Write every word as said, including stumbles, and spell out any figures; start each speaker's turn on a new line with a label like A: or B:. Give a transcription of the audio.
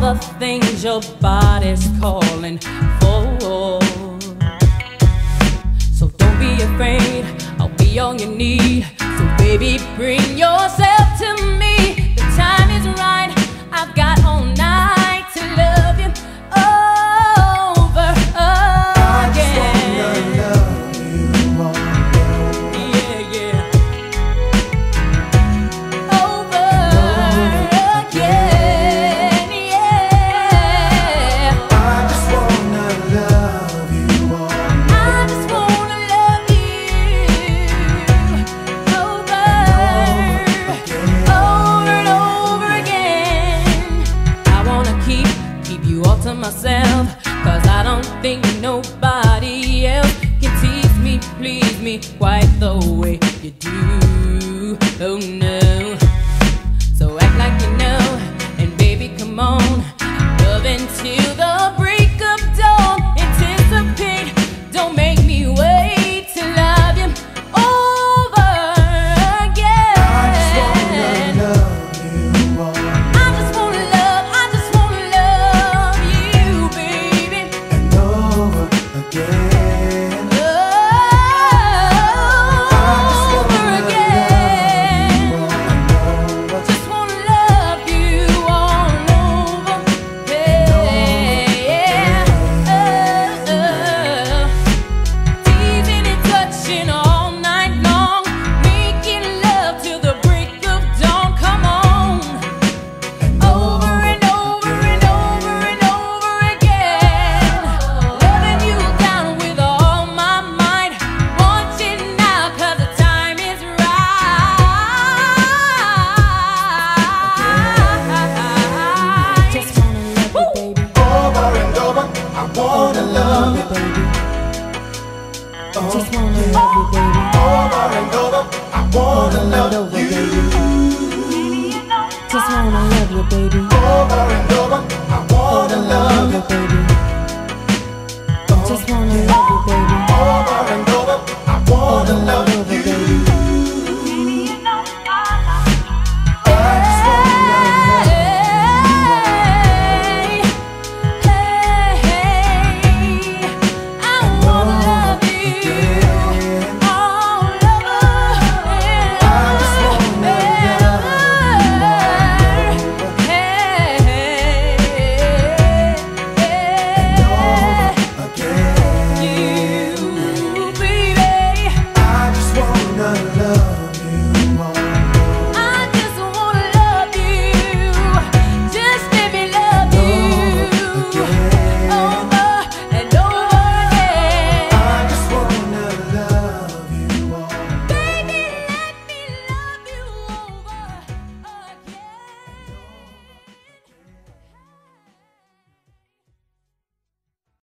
A: the things your body's calling for. So don't be afraid, I'll be all you need. So baby, bring yourself to me. The time is right, I've got all night to love you over again.
B: I just wanna love you all day.
A: Yeah, yeah. Over again, yeah.
B: I just wanna love you all day.
A: I just wanna love you over, over and over again. I wanna keep, keep you all to myself, 'cause I don't think nobody else can tease me, please me quite the way you do. Oh no. So act like you know, and baby come on, love until the break of dawn. Anticipate, don't make me wait to love you over again.
B: I just wanna love you all day.
A: I just wanna love, I just wanna love you, baby.
B: And over again.
A: Over again. Just wanna love you all over. Yeah. Teasing and touching all night long, making love till the break of dawn. Come on. Over and over and over and over again. Loving you down with all my might. Want you now 'cause the time is right. Just wanna love you, baby.
B: Over and over, I wanna love you,
A: baby.
B: Oh,
A: Just wanna
B: yeah.
A: love you, baby.
B: Over and over, I wanna love
A: over,
B: you.
A: baby. Just wanna love you, baby.
B: Over and